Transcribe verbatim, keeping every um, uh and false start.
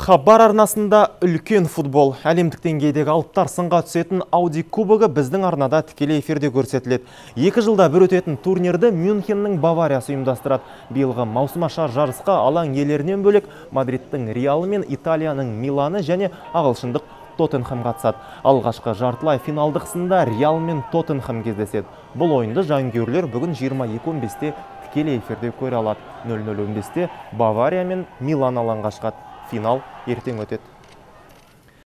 Хабар арнасында үлкен футбол. Әлемдік деңгейдегі алыптар сынға түсетін Ауди кубогы біздің арнада тікелей эфирде көрсетіледі. Екі жылда бір өтетін турнирді Мюнхеннің Бавариясы ұйымдастырады. Биылғы маусымашар жарысқа алаң иелерінен бөлек Мадридтің Реалы мен Италияның Миланы және ағылшындық Тоттенхэм қатысады. Алғашқы жартылай финалдық сында Реал мен Тоттенхэм кездеседі. Бұл ойынды жанкүйерлер бүгін жиырма екі он бесте тікелей эфирде көре алады. нөл нөл он бесте Бавария мен Милан алаңға шығады. Финал ертең өтеді.